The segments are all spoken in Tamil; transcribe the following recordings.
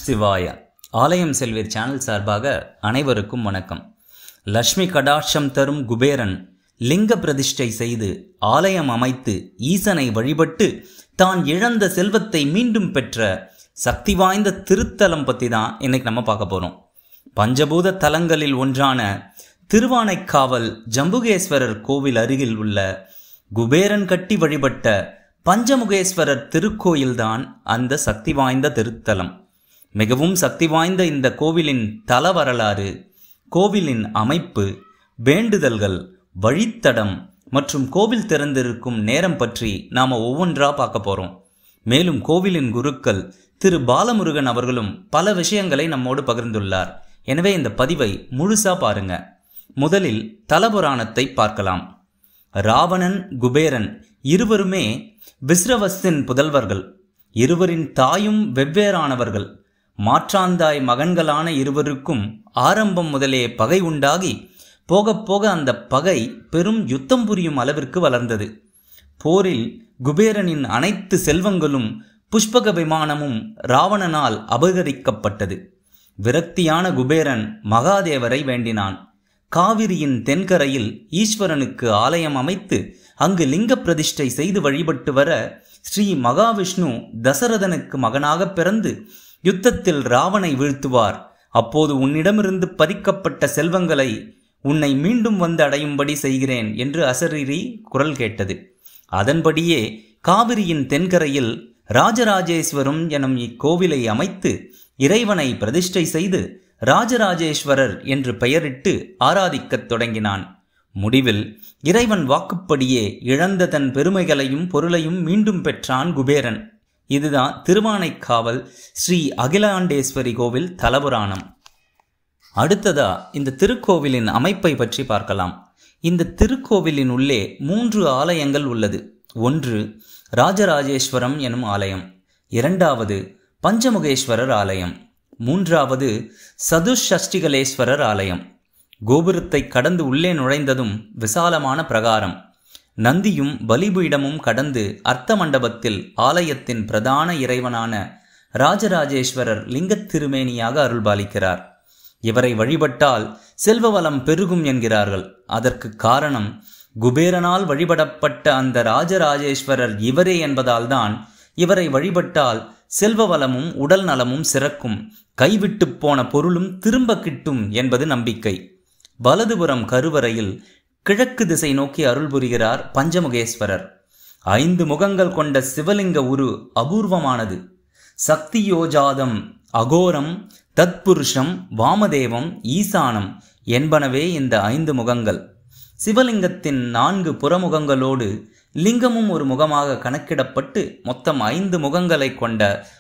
சிவாய. ஆலயம் செல்வீர் சேனல் சார்பாக அனைவருக்கும் வணக்கம். லட்சுமி கடாட்சம் தரும் குபேரன் லிங்க பிரதிஷ்டை செய்து ஆலயம் அமைத்து ஈசனை வழிபட்டு தான் இழந்த செல்வத்தை மீண்டும் பெற்ற சக்தி வாய்ந்த திருத்தலம் பற்றி தான் இன்னைக்கு நம்ம பார்க்க போகிறோம். பஞ்சபூத தலங்களில் ஒன்றான திருவானைக்காவல் ஜம்புகேஸ்வரர் கோவில் அருகில் உள்ள குபேரன் கட்டி வழிபட்ட பஞ்சமுகேஸ்வரர் திருக்கோயில்தான் அந்த சக்தி வாய்ந்த திருத்தலம். மிகவும் சக்தி வாய்ந்த இந்த கோவிலின் தல வரலாறு, கோவிலின் அமைப்பு, வேண்டுதல்கள், வழித்தடம் மற்றும் கோவில் திறந்திருக்கும் நேரம் பற்றி நாம் ஒவ்வொன்றா பார்க்க போகிறோம். மேலும் கோவிலின் குருக்கள் திரு பாலமுருகன் அவர்களும் பல விஷயங்களை நம்மோடு பகிர்ந்துள்ளார். எனவே இந்த பதிவை முழுசா பாருங்க. முதலில் தலபுராணத்தை பார்க்கலாம். ராவணன், குபேரன் இருவருமே விஸ்ரவஸ்தின் புதல்வர்கள். இருவரின் தாயும் வெவ்வேறானவர்கள். மாற்றாந்தாய் மகன்களான இருவருக்கும் ஆரம்பம் முதலே பகை உண்டாகி போக போக அந்த பகை பெரும் யுத்தம் புரியும் அளவிற்கு வளர்ந்தது. போரில் குபேரனின் அனைத்து செல்வங்களும் புஷ்பக விமானமும் ராவணனால் அபகரிக்கப்பட்டது. விரக்தியான குபேரன் மகாதேவரை வேண்டினான். காவிரியின் தென்கரையில் ஈஸ்வரனுக்கு ஆலயம் அமைத்து அங்கு லிங்க பிரதிஷ்டை செய்து வழிபட்டு வர ஸ்ரீ மகாவிஷ்ணு தசரதனுக்கு மகனாக பிறந்து யுத்தத்தில் ராவனை வீழ்த்துவார். அப்போது உன்னிடமிருந்து பறிக்கப்பட்ட செல்வங்களை உன்னை மீண்டும் வந்து அடையும்படி செய்கிறேன் என்று அசரீரி குரல் கேட்டது. அதன்படியே காவிரியின் தென்கரையில் ராஜராஜேஸ்வரம் எனும் இக்கோவிலை அமைத்து இறைவனை பிரதிஷ்டை செய்து ராஜராஜேஸ்வரர் என்று பெயரிட்டு ஆராதிக்கத் தொடங்கினான். முடிவில் இறைவன் வாக்குப்படியே இழந்த தன் பெருமைகளையும் பொருளையும் மீண்டும் பெற்றான் குபேரன். இதுதான் திருவானைக்காவல் ஸ்ரீ அகிலாண்டேஸ்வரி கோவில் தலபுராணம். அடுத்ததா இந்த திருக்கோவிலின் அமைப்பை பற்றி பார்க்கலாம். இந்த திருக்கோவிலின் உள்ளே 3 ஆலயங்கள் உள்ளது. ஒன்று ராஜராஜேஸ்வரம் எனும் ஆலயம், இரண்டாவது பஞ்சமுகேஸ்வரர் ஆலயம், மூன்றாவது சதுஷஷ்டிகலேஸ்வரர் ஆலயம். கோபுரத்தை கடந்து உள்ளே நுழைந்ததும் விசாலமான பிரகாரம், நந்தியும் பலிபீடமும் கடந்து அர்த்த மண்டபத்தில் ஆலயத்தின் பிரதான இறைவனான ராஜராஜேஸ்வரர் லிங்கத் திருமேனியாக அருள்பாலிக்கிறார். இவரை வழிபட்டால் செல்வ வளம் பெருகும் என்கிறார்கள். அதற்கு காரணம் குபேரனால் வழிபடப்பட்ட அந்த ராஜராஜேஸ்வரர் இவரே என்பதால்தான் இவரை வழிபட்டால் செல்வ வளமும் உடல் நலமும் சிறக்கும், கைவிட்டு போன பொருளும் திரும்ப கிட்டும் என்பது நம்பிக்கை. வலதுபுறம் கருவறையில் கிழக்கு திசை நோக்கி அருள் புரிகிறார் பஞ்சமுகேஸ்வரர். 5 முகங்கள் கொண்ட சிவலிங்க உரு அபூர்வமானது. சக்தியோஜாதம், அகோரம், தத்புருஷம், வாமதேவம், ஈசானம் என்பனவே இந்த 5 முகங்கள். சிவலிங்கத்தின் 4 புறமுகங்களோடு லிங்கமும் ஒரு முகமாக கணக்கிடப்பட்டு மொத்தம் 5 முகங்களை கொண்ட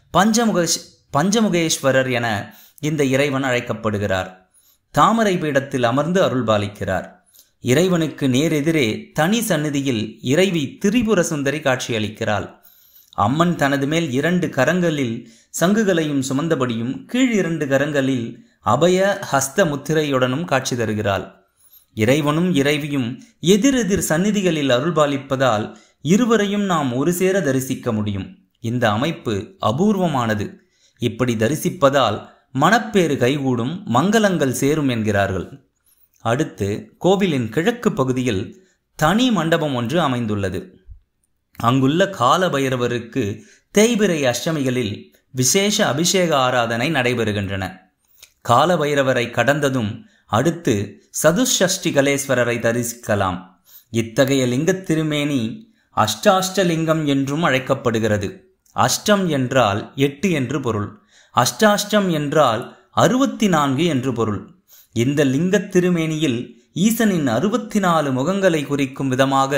பஞ்சமுகேஸ்வரர் என இந்த இறைவன் அழைக்கப்படுகிறார். தாமரை பீடத்தில் அமர்ந்து அருள்பாலிக்கிறார். இறைவனுக்கு நேரெதிரே தனி சந்நிதியில் இறைவி திரிபுர சுந்தரி காட்சியளிக்கிறாள். அம்மன் தனது மேல் 2 கரங்களில் சங்குகளையும் சுமந்தபடியும் கீழ் 2 கரங்களில் அபய ஹஸ்த முத்திரையுடனும் காட்சி தருகிறாள். இறைவனும் இறைவியும் எதிரெதிர் சந்நிதிகளில் அருள்பாலிப்பதால் இருவரையும் நாம் ஒரு சேர தரிசிக்க முடியும். இந்த அமைப்பு அபூர்வமானது. இப்படி தரிசிப்பதால் மனப்பேறு கைகூடும், மங்களங்கள் சேரும் என்கிறார்கள். அடுத்து கோவிலின் கிழக்கு பகுதியில் தனி மண்டபம் ஒன்று அமைந்துள்ளது. அங்குள்ள கால பைரவருக்கு தேய்பிறை அஷ்டமிகளில் விசேஷ அபிஷேக ஆராதனை நடைபெறுகின்றன. கால பைரவரை கடந்ததும் அடுத்து சதுஷஷ்டிகலேஸ்வரரை தரிசிக்கலாம். இத்தகைய லிங்கத் திருமேனி அஷ்டாஷ்டலிங்கம் என்றும் அழைக்கப்படுகிறது. அஷ்டம் என்றால் 8 என்று பொருள். அஷ்டாஷ்டம் என்றால் 64 என்று பொருள். இந்த லிங்கத் திருமேனியில் ஈசனின் 64 முகங்களை குறிக்கும் விதமாக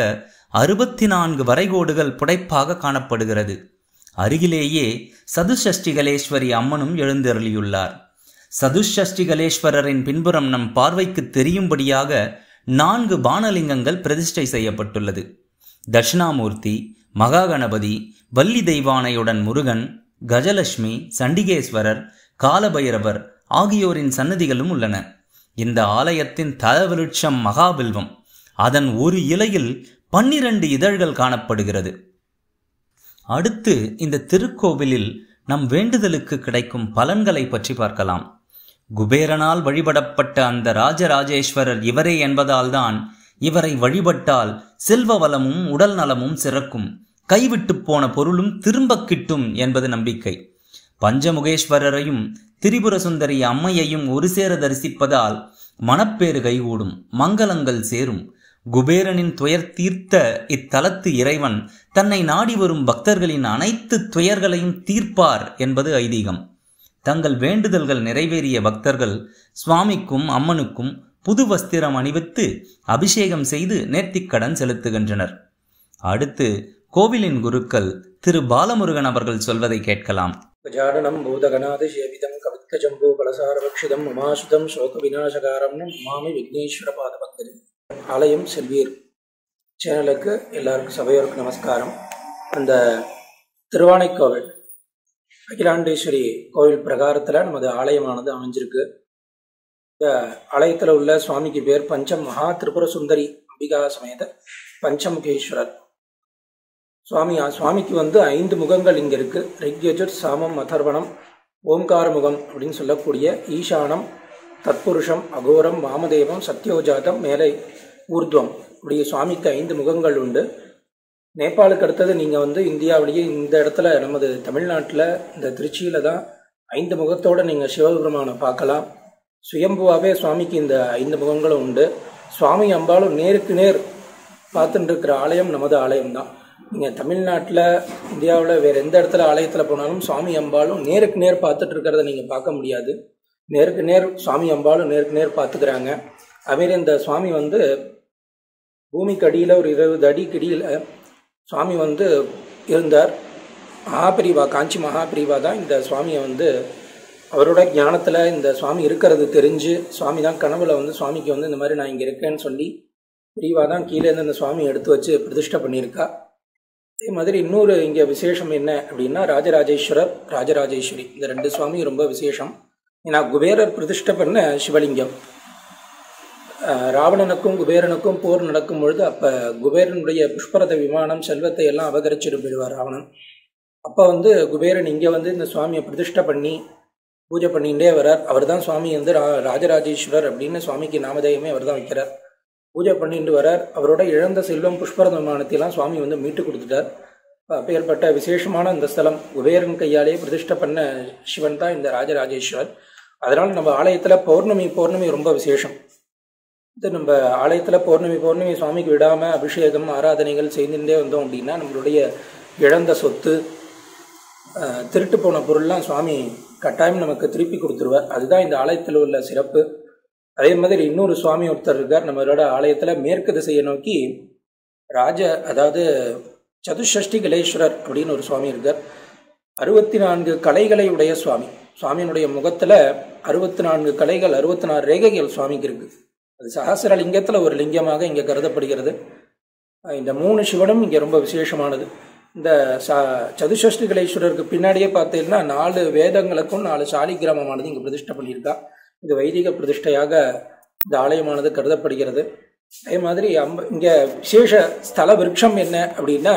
64 வரைகோடுகள் புடைப்பாக காணப்படுகிறது. அருகிலேயே சதுஷஷ்டிகலேஸ்வரி அம்மனும் எழுந்தருளியுள்ளார். சதுஷஷ்டிகலேஸ்வரரின் பின்புறம் நம் பார்வைக்கு தெரியும்படியாக 4 பானலிங்கங்கள் பிரதிஷ்டை செய்யப்பட்டுள்ளது. தட்சிணாமூர்த்தி, மகாகணபதி, வள்ளி தெய்வானையுடன் முருகன், கஜலட்சுமி, சண்டிகேஸ்வரர், காலபைரவர் ஆகியோரின் சன்னதிகளும் உள்ளன. இந்த ஆலயத்தின் தலவிருட்சம் மகாபில்வம். அதன் ஒரு இலையில் 12 இதழ்கள் காணப்படுகிறது. அடுத்து இந்த திருக்கோவிலில் நம் வேண்டுதலுக்கு கிடைக்கும் பலன்களை பற்றி பார்க்கலாம். குபேரனால் வழிபடப்பட்ட அந்த ராஜராஜேஸ்வரர் இவரே என்பதால்தான் இவரை வழிபட்டால் செல்வ வளமும் உடல் நலமும் சிறக்கும், கைவிட்டு போன பொருளும் திரும்ப கிட்டும் என்பது நம்பிக்கை. பஞ்சமுகேஸ்வரரையும் திரிபுர சுந்தரி அம்மையையும் ஒரு சேர தரிசிப்பதால் மனப்பேறு கைகூடும், மங்களங்கள் சேரும். குபேரனின் துயர் தீர்த்த இத்தலத்து இறைவன் தன்னை நாடி வரும் பக்தர்களின் அனைத்து துயர்களையும் தீர்ப்பார் என்பது ஐதீகம். தங்கள் வேண்டுதல்கள் நிறைவேறிய பக்தர்கள் சுவாமிக்கும் அம்மனுக்கும் புது வஸ்திரம் அணிவித்து அபிஷேகம் செய்து நேர்த்திக்கடன் செலுத்துகின்றனர். அடுத்து கோவிலின் குருக்கள் திரு பாலமுருகன் அவர்கள் சொல்வதை கேட்கலாம். கஜானனம் பூதகணாதி சேவிதம் கவித்க ஜம்பூ பலசாரபக்ஷிதம் உமாசுதம் சோக விநாசகாரம் மாமி விக்னேஸ்வர பாதபக்தரி. ஆலயம் செல்வீர் சேனலுக்கு எல்லாருக்கும் சபையோருக்கு நமஸ்காரம். அந்த திருவானைக்கோவில் அகிலாண்டேஸ்வரி கோவில் பிரகாரத்தில் நமது ஆலயமானது அமைஞ்சிருக்கு. இந்த ஆலயத்தில் உள்ள சுவாமிக்கு பேர் பஞ்சம் மகா திரிபுர சுந்தரி அம்பிகா சமேத பஞ்சமுகேஸ்வரர் சுவாமிக்கு 5 முகங்கள் இங்கே இருக்கு. ரிக்யஜுர் சாமம் அதர்வணம் ஓம்கார முகம் அப்படின்னு சொல்லக்கூடிய ஈசானம் தத்புருஷம் அகோரம் வாமதேவம் சத்யோஜாதம் மேலை ஊர்துவம் இப்படி சுவாமிக்கு 5 முகங்கள் உண்டு. நேபாளுக்கு அடுத்தது நீங்கள் இந்தியாவிலேயே இந்த இடத்துல நமது தமிழ்நாட்டில் இந்த திருச்சியில் தான் 5 முகத்தோடு நீங்கள் சிவபெருமானை பார்க்கலாம். சுயம்புவாகவே சுவாமிக்கு இந்த 5 முகங்களும் உண்டு. சுவாமி அம்பாலும் நேருக்கு நேர் பார்த்துட்டு இருக்கிற ஆலயம் நமது ஆலயம்தான். நீங்கள் தமிழ்நாட்டில் இந்தியாவில் வேறு எந்த இடத்துல ஆலயத்தில் போனாலும் சுவாமி அம்பாலும் நேருக்கு நேர் பார்த்துட்டு இருக்கிறத நீங்கள் பார்க்க முடியாது. நேருக்கு நேர் சுவாமி அம்பாலும் நேருக்கு நேர் பார்த்துக்கிறாங்க. அதுமாரி இந்த சுவாமி பூமிக்கு அடியில் ஒரு 20 அடிக்கு அடியில் சுவாமி இருந்தார். மகாபிரிவா காஞ்சி மகாபிரிவா தான் இந்த சுவாமியை அவரோட ஞானத்தில் இந்த சுவாமி இருக்கிறது தெரிஞ்சு சுவாமி தான் கனவுல சுவாமிக்கு இந்த மாதிரி நான் இங்கே இருக்கேன்னு சொல்லி பிரிவா தான் கீழேருந்து இந்த சுவாமியை எடுத்து வச்சு பிரதிஷ்டை பண்ணியிருக்கா. அதே மாதிரி இன்னொரு இங்கே விசேஷம் என்ன அப்படின்னா ராஜராஜேஸ்வரர் ராஜராஜேஸ்வரி இந்த 2 சுவாமியும் ரொம்ப விசேஷம். ஏன்னா குபேரர் பிரதிஷ்டை பண்ண சிவலிங்கம். ராவணனுக்கும் குபேரனுக்கும் போர் நடக்கும் பொழுது அப்போ குபேரனுடைய புஷ்பரத விமானம் செல்வத்தை எல்லாம் அபகரிச்சுட்டு போயிடுவார் ராவணன். அப்போ குபேரன் இங்கே இந்த சுவாமியை பிரதிஷ்டை பண்ணி பூஜை பண்ணிகிட்டே வரார். அவர் தான் சுவாமி ராஜராஜேஸ்வரர் அப்படின்னு சுவாமிக்கு நாமதேயமே அவர் தான் வைக்கிறார். பூஜை பண்ணிட்டு வரார். அவரோட இழந்த செல்வம் புஷ்பரத விமானத்தையெல்லாம் சுவாமி மீட்டு கொடுத்துட்டார். அப்பேற்பட்ட விசேஷமான இந்த ஸ்தலம் குபேரன் கையாலே பிரதிஷ்டை பண்ண சிவன் தான் இந்த ராஜராஜேஸ்வரர். அதனால் நம்ம ஆலயத்தில் பௌர்ணமி ரொம்ப விசேஷம். நம்ம ஆலயத்தில் பௌர்ணமி சுவாமிக்கு விடாமல் அபிஷேகம் ஆராதனைகள் செய்துட்டே வந்தோம் அப்படின்னா நம்மளுடைய இழந்த சொத்து திருட்டு போன பொருள்லாம் சுவாமி கட்டாயம் நமக்கு திருப்பி கொடுத்துருவார். அதுதான் இந்த ஆலயத்தில் உள்ள சிறப்பு. அதே மாதிரி இன்னொரு சுவாமி ஒருத்தர் இருக்கார் நம்மளோட ஆலயத்தில். மேற்கு திசையை நோக்கி அதாவது சதுஷ்டி கலேஸ்வரர் அப்படின்னு ஒரு சுவாமி இருக்கார். 64 கலைகளை உடைய சுவாமி. சுவாமியினுடைய முகத்தில் 64 கலைகள் 64 ரேகைகள் சுவாமிக்கு இருக்கு. அது சஹசிரலிங்கத்தில் ஒரு லிங்கமாக இங்கே கருதப்படுகிறது. இந்த 3 சிவனும் இங்கே ரொம்ப விசேஷமானது. இந்த சதுஷ்டி கலேஸ்வரருக்கு பின்னாடியே பார்த்தீங்கன்னா 4 வேதங்களுக்கும் 4 சாலிகிராமமானது இங்கே பிரதிஷ்டை பண்ணியிருக்கா. இது வைதிக பிரதிஷ்டையாக இந்த ஆலயமானது கருதப்படுகிறது. அதே மாதிரி இங்கே விசேஷ ஸ்தல விருட்சம் என்ன அப்படின்னா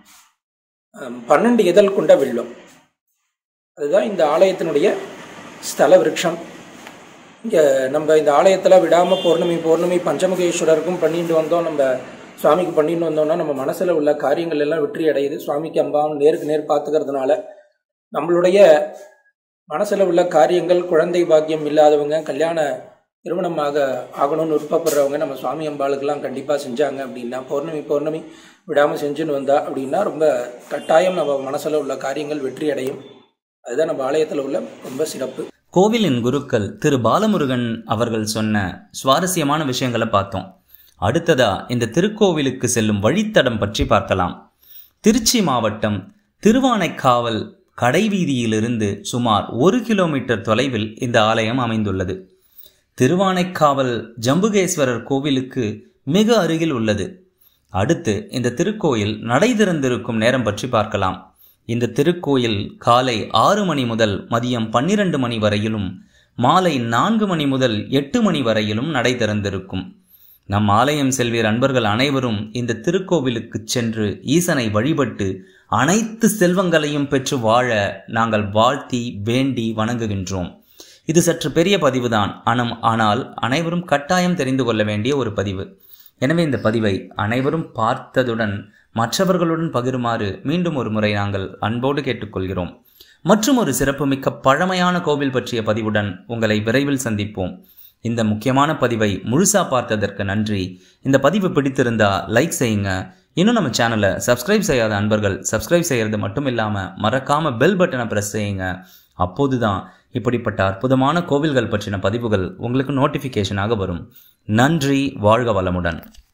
12 இதழ் கொண்ட வில்வம். அதுதான் இந்த ஆலயத்தினுடைய ஸ்தல விருட்சம். இங்கே நம்ம இந்த ஆலயத்தில் விடாமல் பௌர்ணமி பஞ்சமுகேஸ்வரருக்கும் பண்ணிட்டு வந்தோம். நம்ம சுவாமிக்கு பண்ணிட்டு வந்தோம்னா நம்ம மனசில் உள்ள காரியங்கள் எல்லாம் வெற்றி அடையுது. சுவாமிக்கு அம்பாவும் நேருக்கு நேர் பார்த்துக்கிறதுனால நம்மளுடைய மனசில் உள்ள காரியங்கள், குழந்தை பாக்கியம் இல்லாதவங்க, கல்யாண திருமணமாக ஆகணும்னு விருப்பப்படுறவங்க நம்ம சுவாமி அம்பாளுக்கெல்லாம் கண்டிப்பாக செஞ்சாங்க அப்படின்னா பௌர்ணமி விடாமல் செஞ்சுன்னு வந்தா அப்படின்னா ரொம்ப கட்டாயம் நம்ம மனசில் உள்ள காரியங்கள் வெற்றி அடையும். அதுதான் நம்ம ஆலயத்தில் உள்ள ரொம்ப சிறப்பு. கோவிலின் குருக்கள் திரு பாலமுருகன் அவர்கள் சொன்ன சுவாரஸ்யமான விஷயங்களை பார்த்தோம். அடுத்ததா இந்த திருக்கோவிலுக்கு செல்லும் வழித்தடம் பற்றி பார்க்கலாம். திருச்சி மாவட்டம் திருவானைக்காவல் கடைவீதியிலிருந்து சுமார் 1 கிலோமீட்டர் தொலைவில் இந்த ஆலயம் அமைந்துள்ளது. திருவானைக்காவல் ஜம்புகேஸ்வரர் கோவிலுக்கு மிக அருகில் உள்ளது. அடுத்து இந்த திருக்கோயில் நடை திறந்திருக்கும் நேரம் பற்றி பார்க்கலாம். இந்த திருக்கோயில் காலை 6 மணி முதல் மதியம் 12 மணி வரையிலும் மாலை 4 மணி முதல் 8 மணி வரையிலும் நடை திறந்திருக்கும். நம் ஆலயம் செல்வீர் அன்பர்கள் அனைவரும் இந்த திருக்கோவிலுக்கு சென்று ஈசனை வழிபட்டு அனைத்து செல்வங்களையும் பெற்று வாழ நாங்கள் வாழ்த்தி வேண்டி வணங்குகின்றோம். இது சற்று பெரிய பதிவுதான், ஆனால் அனைவரும் கட்டாயம் தெரிந்து கொள்ள வேண்டிய ஒரு பதிவு. எனவே இந்த பதிவை அனைவரும் பார்த்ததுடன் மற்றவர்களுடன் பகிருமாறு மீண்டும் ஒரு முறை நாங்கள் அன்போடு கேட்டுக்கொள்கிறோம். மற்றும் ஒரு சிறப்புமிக்க பழமையான கோவில் பற்றிய பதிவுடன் உங்களை விரைவில் சந்திப்போம். இந்த முக்கியமான பதிவை முழுசா பார்த்ததற்கு நன்றி. இந்த பதிவு பிடித்திருந்தா லைக் செய்யுங்க. இன்னும் நம்ம சேனலை சப்ஸ்கிரைப் செய்யாத அன்பர்கள் சப்ஸ்கிரைப் செய்கிறது மட்டும் இல்லாமல் மறக்காம பெல் பட்டனை ப்ரெஸ் செய்யுங்க. அப்போதுதான் இப்படிப்பட்ட அற்புதமான கோவில்கள் பற்றின பதிவுகள் உங்களுக்கு நோட்டிஃபிகேஷனாக வரும். நன்றி. வாழ்க வளமுடன்.